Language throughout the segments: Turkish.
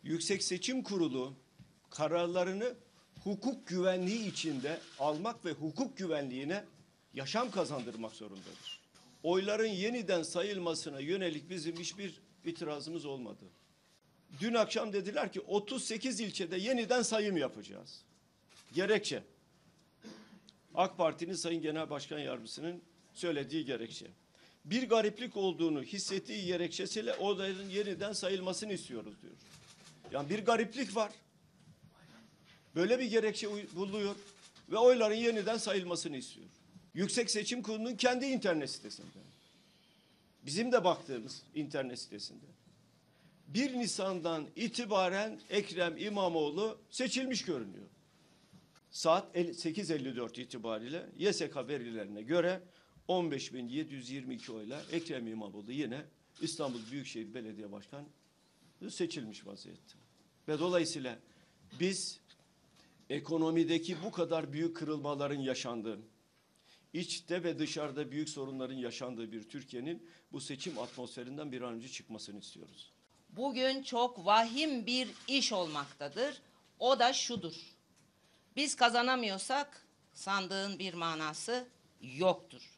Yüksek Seçim Kurulu kararlarını hukuk güvenliği içinde almak ve hukuk güvenliğine yaşam kazandırmak zorundadır. Oyların yeniden sayılmasına yönelik bizim hiçbir itirazımız olmadı. Dün akşam dediler ki 38 ilçede yeniden sayım yapacağız. Gerekçe. AK Parti'nin Sayın Genel Başkan Yardımcısının söylediği gerekçe. Bir gariplik olduğunu hissettiği gerekçesiyle oyların yeniden sayılmasını istiyoruz diyor. Yani bir gariplik var. Böyle bir gerekçe buluyor ve oyların yeniden sayılmasını istiyor. Yüksek Seçim Kurulu'nun kendi internet sitesinde. Bizim de baktığımız internet sitesinde. 1 Nisan'dan itibaren Ekrem İmamoğlu seçilmiş görünüyor. Saat 8.54 itibariyle YSK verilerine göre 15.722 oyla Ekrem İmamoğlu yine İstanbul Büyükşehir Belediye Başkanı seçilmiş vaziyette. Ve dolayısıyla biz ekonomideki bu kadar büyük kırılmaların yaşandığı, içte ve dışarıda büyük sorunların yaşandığı bir Türkiye'nin bu seçim atmosferinden bir an önce çıkmasını istiyoruz. Bugün çok vahim bir iş olmaktadır. O da şudur. Biz kazanamıyorsak sandığın bir manası yoktur.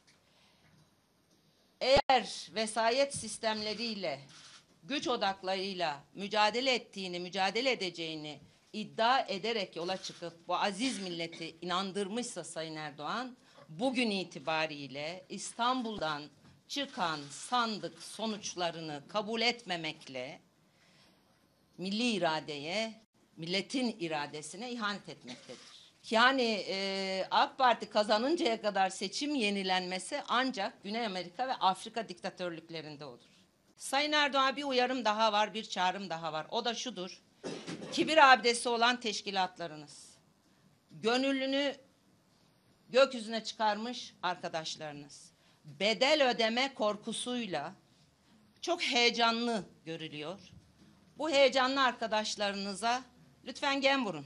Eğer vesayet sistemleriyle, güç odaklarıyla mücadele edeceğini iddia ederek yola çıkıp bu aziz milleti inandırmışsa Sayın Erdoğan, bugün itibariyle İstanbul'dan çıkan sandık sonuçlarını kabul etmemekle milli iradeye, milletin iradesine ihanet etmektedir. Yani AK Parti kazanıncaya kadar seçim yenilenmesi ancak Güney Amerika ve Afrika diktatörlüklerinde olur. Sayın Erdoğan'a bir uyarım daha var, bir çağrım daha var. O da şudur. Kibir abidesi olan teşkilatlarınız, gönüllünü gökyüzüne çıkarmış arkadaşlarınız, bedel ödeme korkusuyla çok heyecanlı görülüyor. Bu heyecanlı arkadaşlarınıza lütfen gem vurun.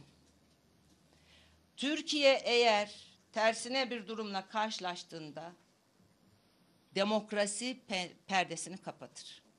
Türkiye eğer tersine bir durumla karşılaştığında demokrasi perdesini kapatır.